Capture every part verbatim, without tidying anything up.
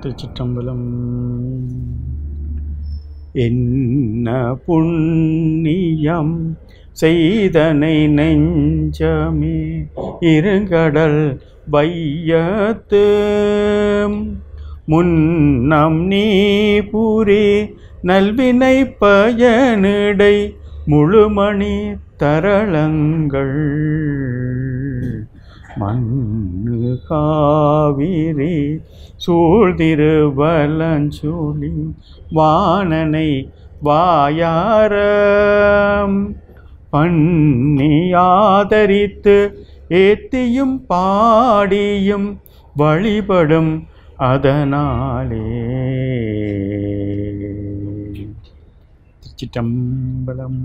திருச்சிற்றம்பலம். என்ன புண்ணியம் செய்தனை நெஞ்சமே இருங்கடல் வையத்து முன்னம் நீ புரி நல்வினை பயனிடை முழுமணி தரளங்கள் மண்ணு காவிரி சூழ்திருவலஞ்சூழி வானனை வாயாரம் பண்ணி ஆதரித்து ஏத்தியும் பாடியும் வழிபடும் அதனாலே. திருச்சிற்றம்பலம்.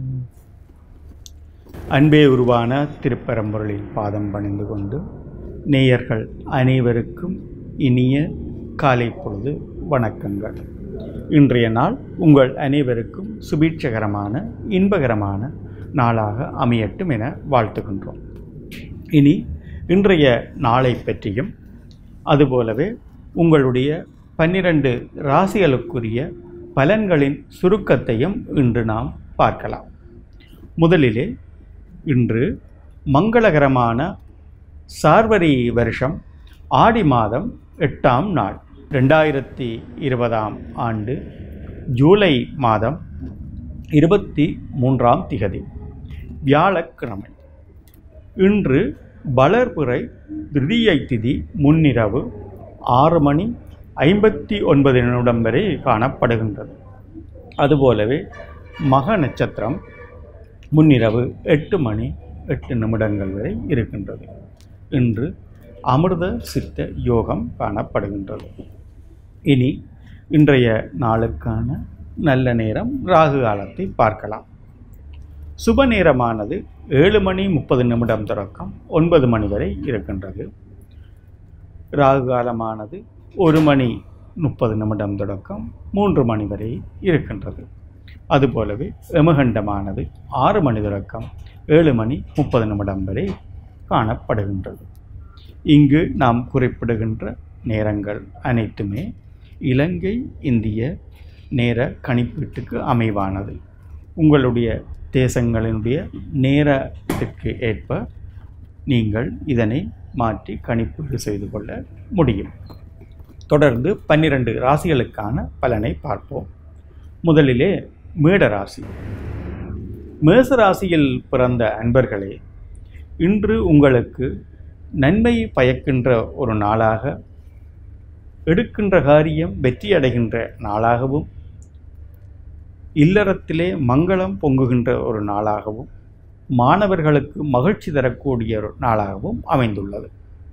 அன்பே உருவான திருப்பரம்பொருளில் பாதம் பணிந்து கொண்டு நேயர்கள் அனைவருக்கும் இனிய காலை பொழுது வணக்கங்கள். இன்றைய நாள் உங்கள் அனைவருக்கும் சுபீட்சகரமான இன்பகரமான நாளாக அமையட்டும் என வாழ்த்துகின்றோம். இனி இன்றைய நாளை பற்றியும் அதுபோலவே உங்களுடைய பன்னிரண்டு ராசிகளுக்குரிய பலன்களின் சுருக்கத்தையும் இன்று நாம் பார்க்கலாம். முதலிலே இன்று மங்களகரமான சார்வரி வருஷம் ஆடி மாதம் எட்டாம் நாள் ரெண்டாயிரத்தி இருபதாம் ஆண்டு ஜூலை மாதம் இருபத்தி மூன்றாம் திகதி வியாழக்கிழமை. இன்று வளர்பிறை திருதியை திதி முன்னிரவு ஆறு மணி ஐம்பத்தி ஒன்பது நிமிடம் வரை காணப்படுகின்றது. அதுபோலவே மக நட்சத்திரம் முன்னிரவு எட்டு மணி எட்டு நிமிடங்கள் வரை இருக்கின்றது. இன்று அமிர்த சித்த யோகம் காணப்படுகின்றது. இனி இன்றைய நாளுக்கான நல்ல நேரம் ராகு காலத்தை பார்க்கலாம். சுப நேரமானது ஏழு மணி முப்பது நிமிடம் தொடக்கம் ஒன்பது மணி வரை இருக்கின்றது. ராகு காலமானது ஒரு மணி முப்பது நிமிடம் தொடக்கம் மூன்று மணி வரை இருக்கின்றது. அதுபோலவே யமகண்டமானது ஆறு மணி தொடக்கம் ஏழு மணி முப்பது நிமிடம் வரை காணப்படுகின்றது. இங்கு நாம் குறிப்பிடுகின்ற நேரங்கள் அனைத்துமே இலங்கை இந்திய நேர கணிப்பீட்டுக்கு அமைவானது. உங்களுடைய தேசங்களினுடைய நேரத்திற்கு ஏற்ப நீங்கள் இதனை மாற்றி கணிப்பீடு செய்து கொள்ள முடியும். தொடர்ந்து பன்னிரண்டு ராசிகளுக்கான பலனை பார்ப்போம். முதலிலே மேடராசி. மேசராசியில் பிறந்த அன்பர்களே, இன்று உங்களுக்கு நன்மை பயக்கின்ற ஒரு நாளாக, எடுக்கின்ற காரியம் வெற்றி அடைகின்ற நாளாகவும், இல்லறத்திலே மங்களம் பொங்குகின்ற ஒரு நாளாகவும், மாணவர்களுக்கு மகிழ்ச்சி தரக்கூடிய ஒரு நாளாகவும் அமைந்துள்ளது.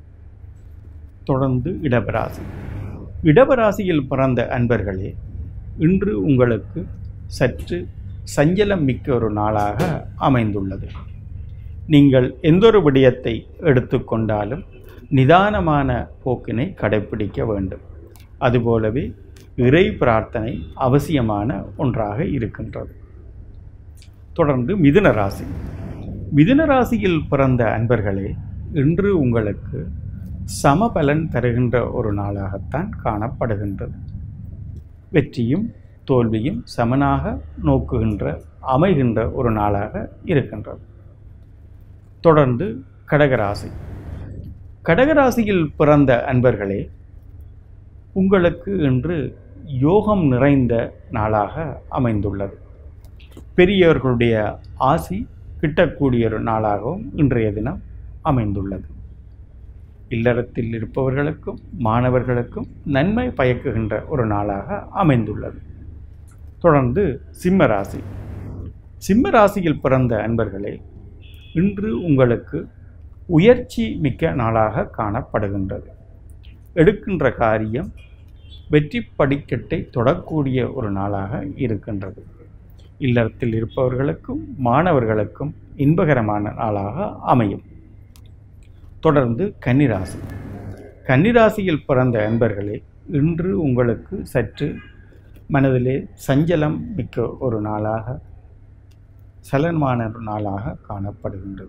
தொடர்ந்து இடபராசி. இடபராசியில் பிறந்த அன்பர்களே, இன்று உங்களுக்கு சற்று சஞ்சலம் மிக்க ஒரு நாளாக அமைந்துள்ளது. நீங்கள் எந்தொரு விடயத்தை எடுத்துக்கொண்டாலும் நிதானமான போக்கினை கடைப்பிடிக்க வேண்டும். அதுபோலவே இறை பிரார்த்தனை அவசியமான ஒன்றாக இருக்கின்றது. தொடர்ந்து மிதுன ராசி. மிதுன ராசியில் பிறந்த அன்பர்களே, இன்று உங்களுக்கு சமபலன் தருகின்ற ஒரு நாளாகத்தான் காணப்படுகின்றது. வெற்றியும் தோல்வியும் சமனாக நோக்குகின்ற அமைகின்ற ஒரு நாளாக இருக்கின்றது. தொடர்ந்து கடகராசி. கடகராசியில் பிறந்த அன்பர்களே, உங்களுக்கு இன்று யோகம் நிறைந்த நாளாக அமைந்துள்ளது. பெரியவர்களுடைய ஆசி கிட்டக்கூடிய ஒரு நாளாகவும் இன்றைய தினம் அமைந்துள்ளது. இல்லறத்தில் இருப்பவர்களுக்கும் மாணவர்களுக்கும் நன்மை பயக்குகின்ற ஒரு நாளாக அமைந்துள்ளது. தொடர்ந்து சிம்மராசி. சிம்மராசியில் பிறந்த அன்பர்களே, இன்று உங்களுக்கு உயர்ச்சி மிக்க நாளாக காணப்படுகின்றது. எடுக்கின்ற காரியம் வெற்றி படிக்கட்டை தொடக்கூடிய ஒரு நாளாக இருக்கின்றது. இல்லறத்தில் இருப்பவர்களுக்கும் மாணவர்களுக்கும் இன்பகரமான நாளாக அமையும். தொடர்ந்து கன்னிராசி. கன்னிராசியில் பிறந்த அன்பர்களே, இன்று உங்களுக்கு சற்று மனதிலே சஞ்சலம் மிக்க ஒரு நாளாக சலனமான ஒரு நாளாக காணப்படுகின்றது.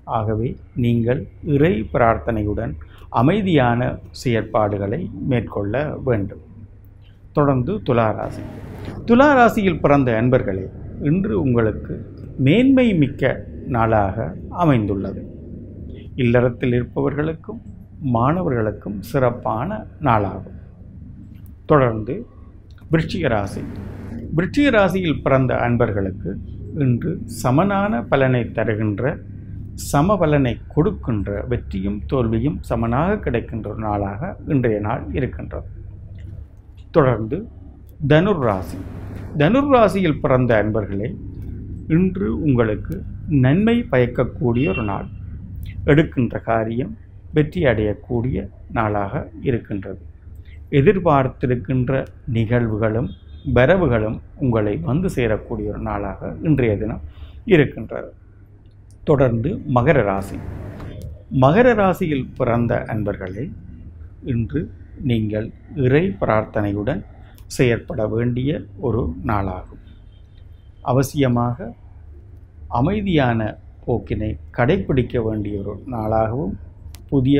ஆகவே நீங்கள் இறை பிரார்த்தனையுடன் அமைதியான செயற்பாடுகளை மேற்கொள்ள வேண்டும். தொடர்ந்து துளாராசி. துளாராசியில் பிறந்த அன்பர்களே, இன்று உங்களுக்கு மேன்மை மிக்க நாளாக அமைந்துள்ளது. இல்லறத்தில் இருப்பவர்களுக்கும் மாணவர்களுக்கும் சிறப்பான நாளாகும். தொடர்ந்து விருச்சிக ராசி. விருச்சிக ராசியில் பிறந்த அன்பர்களுக்கு இன்று சமனான பலனை தருகின்ற, சம பலனை கொடுக்கின்ற, வெற்றியும் தோல்வியும் சமனாக கிடைக்கின்ற ஒரு நாளாக இன்றைய நாள் இருக்கின்றது. தொடர்ந்து தனுர் ராசி. தனுர் ராசியில் பிறந்த அன்பர்களே, இன்று உங்களுக்கு நன்மை பயக்கக்கூடிய ஒரு நாள். எடுக்கின்ற காரியம் வெற்றி அடையக்கூடிய நாளாக இருக்கின்றது. எதிர்பார்த்திருக்கின்ற நிகழ்வுகளும் வரவுகளும் உங்களை வந்து சேரக்கூடிய ஒரு நாளாக இன்றைய தினம் இருக்கின்றது. தொடர்ந்து மகர ராசி. மகர ராசியில் பிறந்த அன்பர்களே, இன்று நீங்கள் இறை பிரார்த்தனையுடன் செயற்பட வேண்டிய ஒரு நாளாகும். அவசியமாக அமைதியான போக்கினை கடைப்பிடிக்க வேண்டிய ஒரு நாளாகவும், புதிய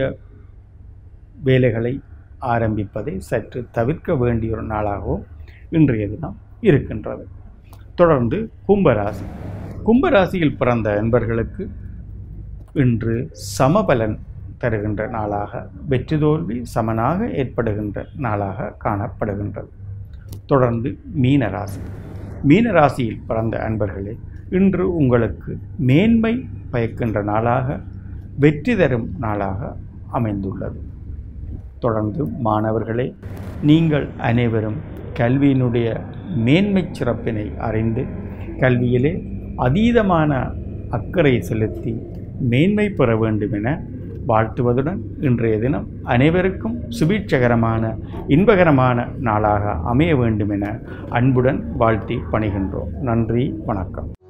வேலைகளை ஆரம்பிப்பதை சற்று தவிர்க்க வேண்டிய ஒரு நாளாகவும் இன்றைய தினம் இருக்கின்றது. தொடர்ந்து கும்பராசி. கும்பராசியில் பிறந்த அன்பர்களுக்கு இன்று சமபலன் தருகின்ற நாளாக, வெற்றி தோல்வி சமனாக ஏற்படுகின்ற நாளாக காணப்படுகின்றது. தொடர்ந்து மீனராசி. மீனராசியில் பிறந்த அன்பர்களே, இன்று உங்களுக்கு மேன்மை பயக்கின்ற நாளாக, வெற்றி தரும் நாளாக அமைந்துள்ளது. தொடர்ந்து மாணவர்களே, நீங்கள் அனைவரும் கல்வியினுடைய மேன்மை சிறப்பினை அறிந்து கல்வியிலே அதீதமான அக்கறை செலுத்தி மேன்மை பெற வேண்டும் என வாழ்த்துவதுடன், இன்றைய தினம் அனைவருக்கும் சுபீட்சகரமான இன்பகரமான நாளாக அமைய வேண்டும் என அன்புடன் வாழ்த்தி பணிகின்றோம். நன்றி, வணக்கம்.